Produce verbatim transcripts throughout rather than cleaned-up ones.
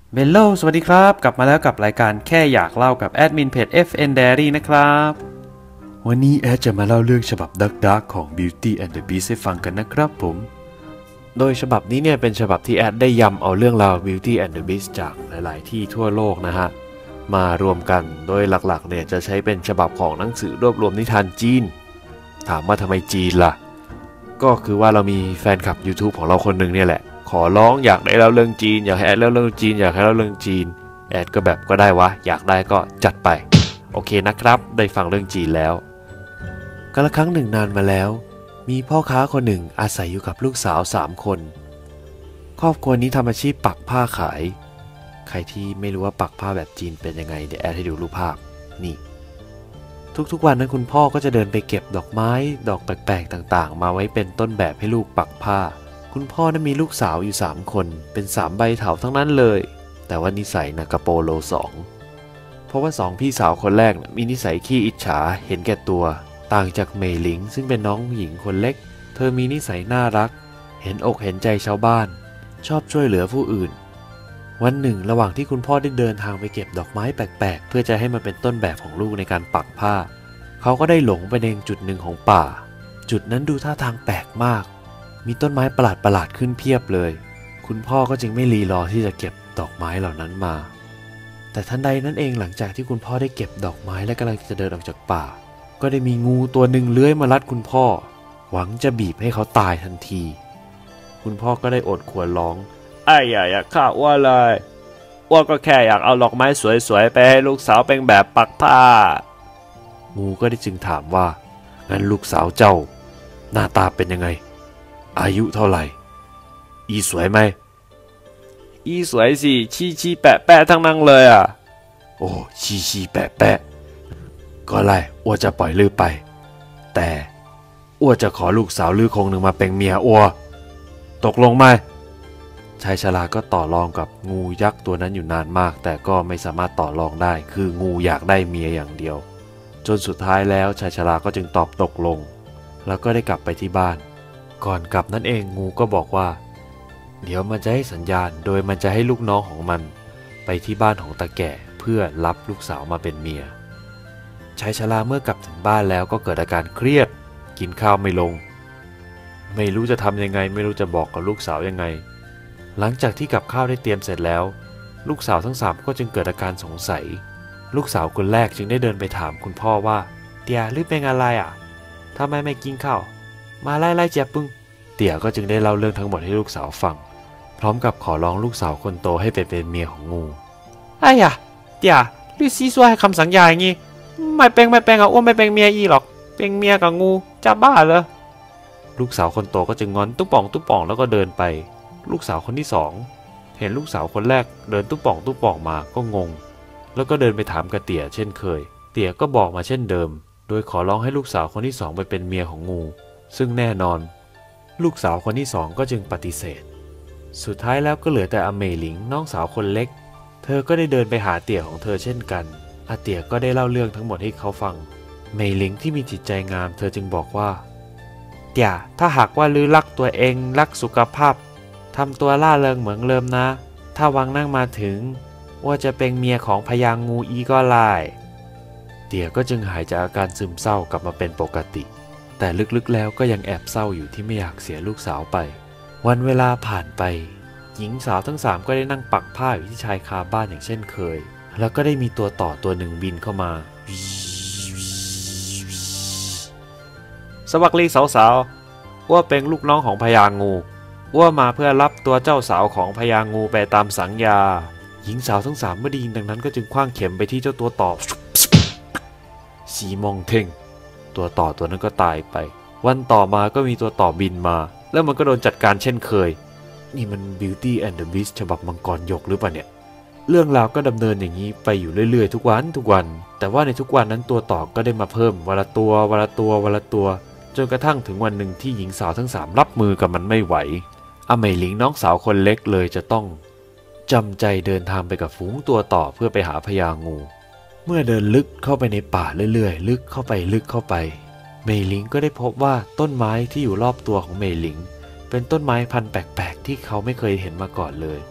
เบลโลสวัสดีครับกลับมาแล้วกับรายการแค่อยากเล่ากับแอดมินเพจ เอฟ เอ็น Diary นะครับวันนี้แอดจะมาเล่าเรื่องฉบับดักดักของ Beauty and the Beast ให้ฟังกันนะครับผมโดยฉบับนี้เนี่ยเป็นฉบับที่แอดได้ยำเอาเรื่องราว Beauty and the Beast จากหลายๆที่ทั่วโลกนะฮะมารวมกันโดยหลักๆเนี่ยจะใช้เป็นฉบับของหนังสือรวบรวมนิทานจีนถามว่าทำไมจีนล่ะก็คือว่าเรามีแฟนคลับ YouTube ของเราคนหนึ่งเนี่ยแหละขอร้องอยากได้เล่าเรื่องจีนอยากให้แอดเล่าเรื่องจีนอยากให้เล่าเรื่องจีนแอดก็แบบก็ได้วะอยากได้ก็จัดไปโอเคนะครับได้ฟังเรื่องจีนแล้วกาลครั้งหนึ่งนานมาแล้วมีพ่อค้าคนหนึ่งอาศัยอยู่กับลูกสาวสามคนครอบครัวนี้ทำอาชีพปักผ้าขายใครที่ไม่รู้ว่าปักผ้าแบบจีนเป็นยังไงเดี๋ยวแอดให้ดูรูปภาพนี่ทุกๆวันนั้นคุณพ่อก็จะเดินไปเก็บดอกไม้ดอกแปลกๆต่างๆมาไว้เป็นต้นแบบให้ลูกปักผ้าคุณพ่อนั้นมีลูกสาวอยู่สามคนเป็นสามใบเถาทั้งนั้นเลยแต่ว่านิสัยนะกระโปโลสองเพราะว่าสองพี่สาวคนแรกนะมีนิสัยขี้อิจฉาเห็นแก่ตัวต่างจากเมยหลิงซึ่งเป็นน้องหญิงคนเล็กเธอมีนิสัยน่ารักเห็นอกเห็นใจชาวบ้านชอบช่วยเหลือผู้อื่นวันหนึ่งระหว่างที่คุณพ่อได้เดินทางไปเก็บดอกไม้แปลกๆเพื่อจะให้มันเป็นต้นแบบของลูกในการปักผ้าเขาก็ได้หลงไปในจุดหนึ่งของป่าจุดนั้นดูท่าทางแปลกมากมีต้นไม้ประหลาดๆขึ้นเพียบเลยคุณพ่อก็จึงไม่รีรอที่จะเก็บดอกไม้เหล่านั้นมาแต่ทันใดนั้นเองหลังจากที่คุณพ่อได้เก็บดอกไม้และกำลังจะเดินออกจากป่าก็ได้มีงูตัวหนึ่งเลื้อยมารัดคุณพ่อหวังจะบีบให้เขาตายทันทีคุณพ่อก็ได้อดควรร้องไอ้อย่าอย่าฆ่าอ้วเลยอ้วก็แค่อยากเอาดอกไม้สวยๆไปให้ลูกสาวเป็นแบบปักผ้างูก็ได้จึงถามว่างั้นลูกสาวเจ้าหน้าตาเป็นยังไงอายุเท่าไหร่อีสวยไหมอีสวยสิชี้ชี้แปะแปะทั้งนั้นเลยอ่ะโอ้ชี้ชี้แปะแปะก็ไล่อ้วจะปล่อยลือไปแต่อ้วจะขอลูกสาวลือคงหนึ่งมาเป็นเมียอ้วตกลงไหมชายชราก็ต่อรองกับงูยักษ์ตัวนั้นอยู่นานมากแต่ก็ไม่สามารถต่อรองได้คืองูอยากได้เมียอย่างเดียวจนสุดท้ายแล้วชายชราก็จึงตอบตกลงแล้วก็ได้กลับไปที่บ้านก่อนกลับนั่นเองงูก็บอกว่าเดี๋ยวมันจะให้สัญญาณโดยมันจะให้ลูกน้องของมันไปที่บ้านของตาแก่เพื่อรับลูกสาวมาเป็นเมียชายชราเมื่อกลับถึงบ้านแล้วก็เกิดอาการเครียดกินข้าวไม่ลงไม่รู้จะทำยังไงไม่รู้จะบอกกับลูกสาวยังไงหลังจากที่กับข้าวได้เตรียมเสร็จแล้วลูกสาวทั้งสามก็จึงเกิดอาการสงสัยลูกสาวคนแรกจึงได้เดินไปถามคุณพ่อว่าเตี่ยหรือเป็นอะไรอ่ะทำไมไม่กินข้าวมาไล่ไล่เจ็บปึ้งเตี่ยก็จึงได้เล่าเรื่องทั้งหมดให้ลูกสาวฟังพร้อมกับขอร้องลูกสาวคนโตให้ไปเป็นเมียของงูไอ้ยะเตี่ยลือซีซัวให้คำสัญญาอย่างงี้ไม่เป็นไม่เป็นอ่ะอ้วนไม่เป็นเมียอีหรอกเป็นเมียกับงูจะบ้าเหรอลูกสาวคนโตก็จึงงอนตุ๊บป่องตุ๊บป่องแล้วก็เดินไปลูกสาวคนที่สองเห็นลูกสาวคนแรกเดินตุ๊บป่องตุ๊บป่องมาก็งงแล้วก็เดินไปถามกระเตี่ยเช่นเคยเตี่ยก็บอกมาเช่นเดิมโดยขอร้องให้ลูกสาวคนที่สองไปเป็นเมียของงูซึ่งแน่นอนลูกสาวคนที่สองก็จึงปฏิเสธสุดท้ายแล้วก็เหลือแต่อเมหลิงน้องสาวคนเล็กเธอก็ได้เดินไปหาเตี่ยของเธอเช่นกันอาเตี่ยก็ได้เล่าเรื่องทั้งหมดให้เขาฟังเมหลิงที่มีจิตใจงามเธอจึงบอกว่าเตี่ยถ้าหากว่าลือรักตัวเองรักสุขภาพทำตัวล่าเริงเหมือนเดิมนะถ้าวังนั่งมาถึงว่าจะเป็นเมียของพญางูอีก็ไล่เตี่ยก็จึงหายจากอาการซึมเศร้ากลับมาเป็นปกติแต่ลึกๆแล้วก็ยังแอบเศร้าอยู่ที่ไม่อยากเสียลูกสาวไปวันเวลาผ่านไปหญิงสาวทั้งสามก็ได้นั่งปักผ้าอยู่ที่ชายคาบ้านอย่างเช่นเคยแล้วก็ได้มีตัวต่อตัวหนึ่งบินเข้ามาสวัสดีสาวๆว่าเป็นลูกน้องของพญางูว่ามาเพื่อรับตัวเจ้าสาวของพญางูไปตามสัญญาหญิงสาวทั้งสามเมื่อได้ยินดังนั้นก็จึงคว้างเข็มไปที่เจ้าตัวต่อสีมองเท่งตัวต่อตัวนั้นก็ตายไปวันต่อมาก็มีตัวต่อบินมาแล้วมันก็โดนจัดการเช่นเคยนี่มัน Beauty and the Beast ฉบับมังกรหยกหรือเปล่าเนี่ยเรื่องราวก็ดำเนินอย่างนี้ไปอยู่เรื่อยๆทุกวันทุกวันแต่ว่าในทุกวันนั้นตัวต่อก็ได้มาเพิ่มวันละตัววันละตัววันละตัวจนกระทั่งถึงวันหนึ่งที่หญิงสาวทั้งสามรับมือกับมันไม่ไหวอเมหลิงน้องสาวคนเล็กเลยจะต้องจำใจเดินทางไปกับฝูงตัวต่อเพื่อไปหาพญางูเมื่อเดินลึกเข้าไปในป่าเรื่อยๆลึกเข้าไปลึกเข้าไปเมยหลิงก็ได้พบว่าต้นไม้ที่อยู่รอบตัวของเมยหลิงเป็นต้นไม้พันธุ์แปลกๆที่เขาไม่เคยเห็นมาก่อนเลย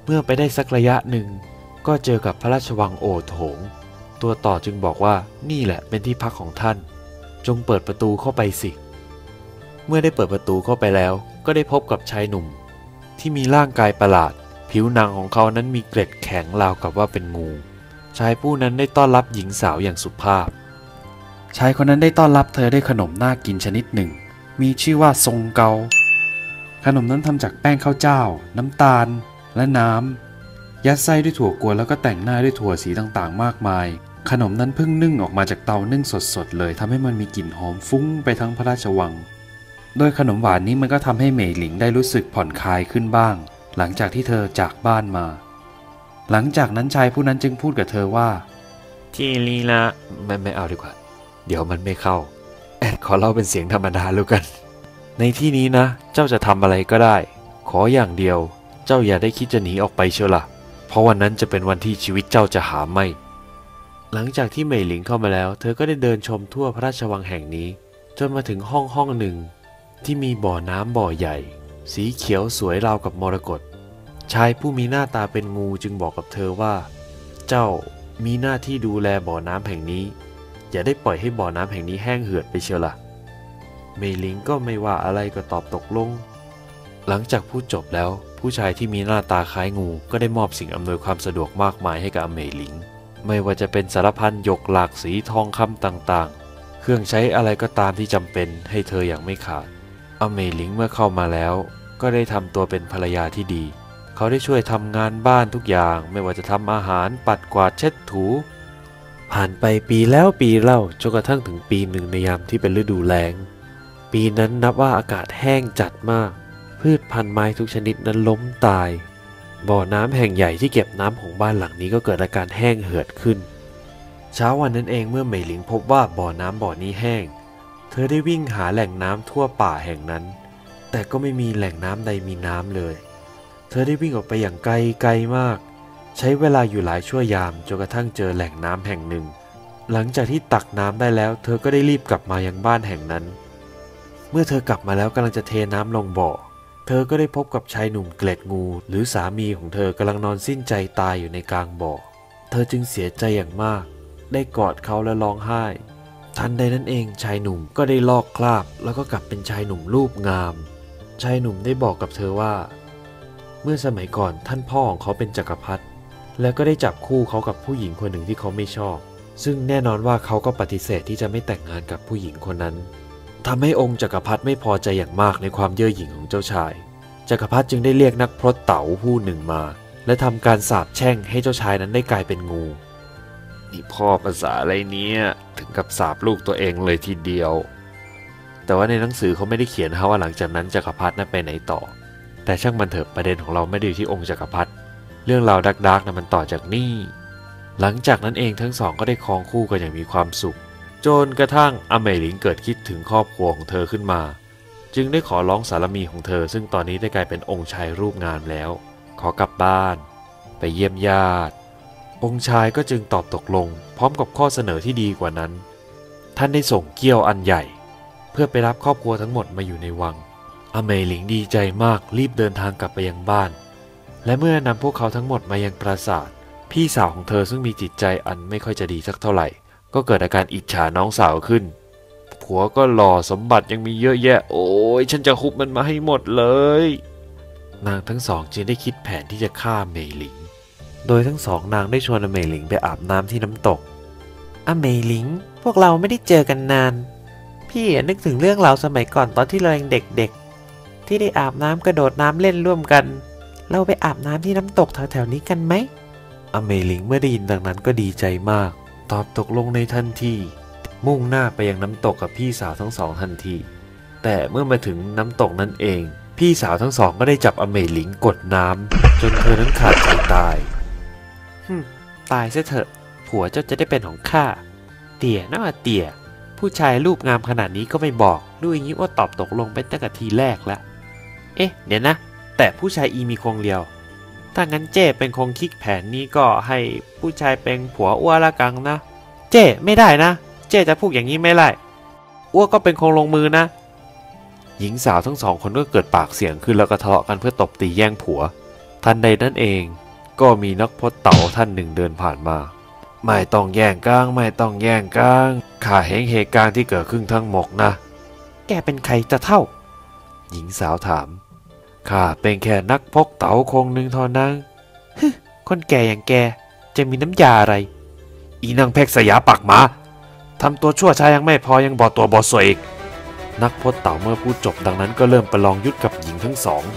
เมื่อไปได้สักระยะหนึ่งก็เจอกับพระราชวังโอโถงตัวต่อจึงบอกว่านี่แหละเป็นที่พักของท่านจงเปิดประตูเข้าไปสิเมื่อได้เปิดประตูเข้าไปแล้วก็ได้พบกับชายหนุ่มที่มีร่างกายประหลาดผิวหนังของเขานั้นมีเกล็ดแข็งราวกับว่าเป็นงูชายผู้นั้นได้ต้อนรับหญิงสาวอย่างสุภาพชายคนนั้นได้ต้อนรับเธอด้วยขนมน่ากินชนิดหนึ่งมีชื่อว่าทรงเกาขนมนั้นทำจากแป้งข้าวเจ้าน้ำตาลและน้ำยัดไส้ด้วยถั่วกวนแล้วก็แต่งหน้าด้วยถั่วสีต่างๆมากมายขนมนั้นเพิ่งนึ่งออกมาจากเตานึ่งสดๆเลยทำให้มันมีกลิ่นหอมฟุ้งไปทั้งพระราชวังโดยขนมหวานนี้มันก็ทำให้เหมยหลิงได้รู้สึกผ่อนคลายขึ้นบ้างหลังจากที่เธอจากบ้านมาหลังจากนั้นชายผู้นั้นจึงพูดกับเธอว่าที่ลีละไม่ไม่เอาดีกว่าเดี๋ยวมันไม่เข้าแอดขอเล่าเป็นเสียงธรรมดาแล้วกันในที่นี้นะเจ้าจะทำอะไรก็ได้ขออย่างเดียวเจ้าอย่าได้คิดจะหนีออกไปเชียวล่ะเพราะวันนั้นจะเป็นวันที่ชีวิตเจ้าจะหาไม่หลังจากที่เหมยหลิงเข้ามาแล้วเธอก็ได้เดินชมทั่วพระราชวังแห่งนี้จนมาถึงห้องห้องหนึ่งที่มีบ่อน้ำบ่อใหญ่สีเขียวสวยราวกับมรกตชายผู้มีหน้าตาเป็นงูจึงบอกกับเธอว่าเจ้ามีหน้าที่ดูแลบ่อน้ำแห่งนี้อย่าได้ปล่อยให้บ่อน้ำแห่งนี้แห้งเหือดไปเชียวล่ะเหมยหลิงก็ไม่ว่าอะไรก็ตอบตกลงหลังจากพูดจบแล้วผู้ชายที่มีหน้าตาคล้ายงูก็ได้มอบสิ่งอำนวยความสะดวกมากมายให้กับเหมยหลิงไม่ว่าจะเป็นสารพันหยกหลากสีทองคำต่างๆเครื่องใช้อะไรก็ตามที่จำเป็นให้เธออย่างไม่ขาดเหมยหลิงเมื่อเข้ามาแล้วก็ได้ทำตัวเป็นภรรยาที่ดีเขาได้ช่วยทำงานบ้านทุกอย่างไม่ว่าจะทำอาหารปัดกวาดเช็ดถูผ่านไปปีแล้วปีเล่าจนกระทั่งถึงปีหนึ่งในยามที่เป็นฤดูแล้งปีนั้นนับว่าอากาศแห้งจัดมากพืชพันธุ์ไม้ทุกชนิดนั้นล้มตายบ่อน้ำแห่งใหญ่ที่เก็บน้ำของบ้านหลังนี้ก็เกิดอาการแห้งเหือดขึ้นเช้าวันนั้นเองเมื่อเหมยหลิงพบว่าบ่อน้ำบ่อนี้แห้งเธอได้วิ่งหาแหล่งน้ำทั่วป่าแห่งนั้นแต่ก็ไม่มีแหล่งน้ำใดมีน้ำเลยเธอได้วิ่งออกไปอย่างไกลไกลมากใช้เวลาอยู่หลายชั่วยามจนกระทั่งเจอแหล่งน้ำแห่งหนึ่งหลังจากที่ตักน้ำได้แล้วเธอก็ได้รีบกลับมายังบ้านแห่งนั้นเมื่อเธอกลับมาแล้วกำลังจะเทน้ำลงบ่อเธอก็ได้พบกับชายหนุ่มเกล็ดงูหรือสามีของเธอกำลังนอนสิ้นใจตายอยู่ในกลางบ่อเธอจึงเสียใจอย่างมากได้กอดเขาและร้องไห้ทันใดนั้นเองชายหนุ่มก็ได้ลอกคราบแล้วก็กลับเป็นชายหนุ่มรูปงามชายหนุ่มได้บอกกับเธอว่าเมื่อสมัยก่อนท่านพ่อของเขาเป็นจักรพรรดิและก็ได้จับคู่เขากับผู้หญิงคนหนึ่งที่เขาไม่ชอบซึ่งแน่นอนว่าเขาก็ปฏิเสธที่จะไม่แต่งงานกับผู้หญิงคนนั้นทำให้องค์จักรพรรดิไม่พอใจอย่างมากในความเย่อหยิ่งของเจ้าชายจักรพรรดิจึงได้เรียกนักพรตเต๋าผู้หนึ่งมาและทำการสาปแช่งให้เจ้าชายนั้นได้กลายเป็นงูนี่พ่อภาษาอะไรเนี้ยถึงกับสาปลูกตัวเองเลยทีเดียวแต่ว่าในหนังสือเขาไม่ได้เขียนนะว่าหลังจากนั้นจักรพรรดินั้นไปไหนต่อแต่ช่างมันเถอะประเด็นของเราไม่ได้อยู่ที่องค์จักรพรรดิเรื่องราวดักๆนะมันต่อจากนี่หลังจากนั้นเองทั้งสองก็ได้ครองคู่กันอย่างมีความสุขจนกระทั่งเหมยหลิงเกิดคิดถึงครอบครัวของเธอขึ้นมาจึงได้ขอร้องสามีของเธอซึ่งตอนนี้ได้กลายเป็นองค์ชายรูปงามแล้วขอกลับบ้านไปเยี่ยมญาติองค์ชายก็จึงตอบตกลงพร้อมกับข้อเสนอที่ดีกว่านั้นท่านได้ส่งเกี้ยวอันใหญ่เพื่อไปรับครอบครัวทั้งหมดมาอยู่ในวังเหมยหลิงดีใจมากรีบเดินทางกลับไปยังบ้านและเมื่อนำพวกเขาทั้งหมดมายังปราสาทพี่สาวของเธอซึ่งมีจิตใจอันไม่ค่อยจะดีสักเท่าไหร่ก็เกิดอาการอิจฉาน้องสาวขึ้นผัวก็หล่อสมบัติยังมีเยอะแยะโอ้ยฉันจะคุบมันมาให้หมดเลยนางทั้งสองจึงได้คิดแผนที่จะฆ่าเหมยหลิงโดยทั้งสองนางได้ชวนเหมยหลิงไปอาบน้ำที่น้ำตกเหมยหลิงพวกเราไม่ได้เจอกันนานพี่นึกถึงเรื่องราวสมัยก่อนตอนที่เรายังเด็กๆที่ได้อาบน้ำกระโดดน้ำเล่นร่วมกันเราไปอาบน้ำที่น้ำตกแถวๆนี้กันไหมเหมยหลิงเมื่อได้ยินดังนั้นก็ดีใจมากตอบตกลงในทันทีมุ่งหน้าไปยังน้ำตกกับพี่สาวทั้งสองทันทีแต่เมื่อมาถึงน้ำตกนั้นเองพี่สาวทั้งสองก็ได้จับเหมยหลิงกดน้ำจนเธอนั้นขาดใจตายฮึตายซะเถอะผัวเจ้าจะได้เป็นของข้าเตี่ยน่าเตี่ยผู้ชายรูปงามขนาดนี้ก็ไม่บอกดูอย่างนี้ว่าตอบตกลงไปตั้งแต่ทีแรกแล้วเอ๊ะเดี๋ยวนะแต่ผู้ชายอีมีคงเดียวถ้างั้นเจ้เป็นคงคิดแผนนี้ก็ให้ผู้ชายเป็นผัวอ้วละกังนะเจ้ไม่ได้นะเจ้จะพูดอย่างนี้ไม่ได้อ้วก็เป็นคงลงมือนะหญิงสาวทั้งสองคนก็เกิดปากเสียงขึ้นแล้วก็ทะเลาะกันเพื่อตบตีแย่งผัวทันใดนั้นเองก็มีนักพจน์เต๋าท่านหนึ่งเดินผ่านมาไม่ต้องแย่งกลางไม่ต้องแย่งกลางข้าเห็นเหตุการณ์ที่เกิดขึ้นทั้งหมดนะแกเป็นใครจะเท่าหญิงสาวถามข้าเป็นแค่นักพกเต๋าคงหนึ่งเท่านั้นฮึคนแก่อย่างแกจะมีน้ำยาอะไรอีนางเพกสยาปากหมาทำตัวชั่วช้ายังไม่พอยังบอตัวบอสวยอีกนักพจน์เต๋าเมื่อพูดจบดังนั้นก็เริ่มประลองยุทธกับหญิงทั้งสอง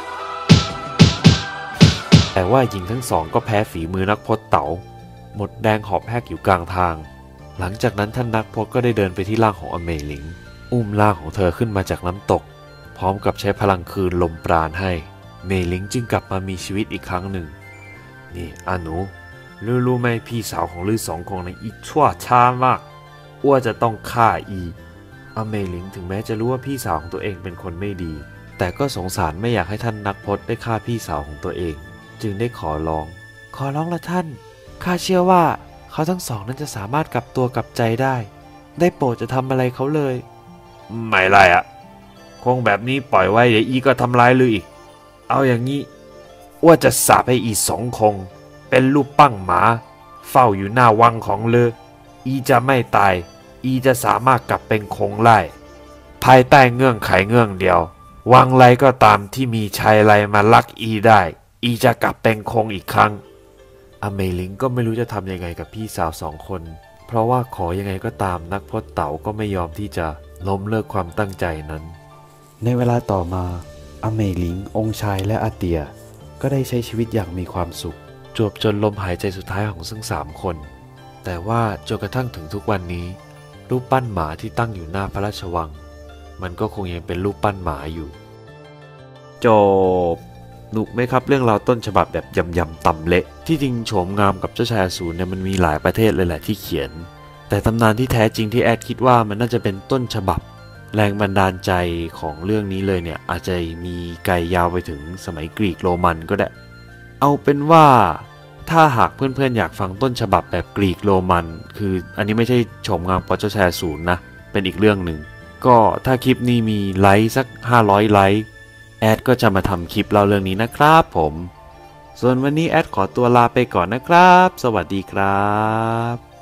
แต่ว่าหญิงทั้งสองก็แพ้ฝีมือนักพจน์เต๋าหมดแดงหอบแหกอยู่กลางทางหลังจากนั้นท่านนักพจน์ก็ได้เดินไปที่ร่างของอเมลิงอุ้มร่างของเธอขึ้นมาจากน้ำตกพร้อมกับใช้พลังคืนลมปราณให้เมลิงจึงกลับมามีชีวิตอีกครั้งหนึ่งนี่อาหนูรู้รู้ไหมพี่สาวของลือสองคงในอีชั่วช้ามากอ้วจะต้องฆ่าอีอเมลิงถึงแม้จะรู้ว่าพี่สาวของตัวเองเป็นคนไม่ดีแต่ก็สงสารไม่อยากให้ท่านนักพจน์ได้ฆ่าพี่สาวของตัวเองจึงได้ขอร้องขอร้องละท่านข้าเชื่อว่าเขาทั้งสองนั้นจะสามารถกลับตัวกลับใจได้ได้โปรดจะทำอะไรเขาเลยไม่ไรอะคงแบบนี้ปล่อยไว้เดี๋ยวอีก็ทำร้ายลืออีกเอาอย่างนี้ว่าจะสาปให้อีสองคงเป็นรูปปั้งหมาเฝ้าอยู่หน้าวังของลืออีจะไม่ตายอีจะสามารถกลับเป็นคงไล่ภายใต้เงื่อนไขเงื่อนเดียววังไรก็ตามที่มีชายไรมาลักอีได้อีจะกลับเป็นคงอีกครั้งอเมลิงก็ไม่รู้จะทำยังไงกับพี่สาวสองคนเพราะว่าขอยังไงก็ตามนักพจน์เต๋าก็ไม่ยอมที่จะล้มเลิกความตั้งใจนั้นในเวลาต่อมาอเมลิงองค์ชายและอาเตียก็ได้ใช้ชีวิตอย่างมีความสุขจวบจนลมหายใจสุดท้ายของทั้งสามคนแต่ว่าจนกระทั่งถึงทุกวันนี้รูปปั้นหมาที่ตั้งอยู่หน้าพระราชวังมันก็คงยังเป็นรูปปั้นหมาอยู่จบหนุกไหมครับเรื่องราวต้นฉบับแบบยำยำตำเละที่จริงโฉมงามกับเจ้าชายอสูรเนี่ยมันมีหลายประเทศเลยแหละที่เขียนแต่ตำนานที่แท้จริงที่แอดคิดว่ามันน่าจะเป็นต้นฉบับแรงบันดาลใจของเรื่องนี้เลยเนี่ยอาจจะมีไกลยาวไปถึงสมัยกรีกโรมันก็ได้เอาเป็นว่าถ้าหากเพื่อนๆอยากฟังต้นฉบับแบบกรีกโรมันคืออันนี้ไม่ใช่โฉมงามเพราะเจ้าชายอสูรนะเป็นอีกเรื่องหนึ่งก็ถ้าคลิปนี้มีไลค์สักห้าร้อยไลค์แอดก็จะมาทำคลิปเล่าเรื่องนี้นะครับผมส่วนวันนี้แอดขอตัวลาไปก่อนนะครับสวัสดีครับ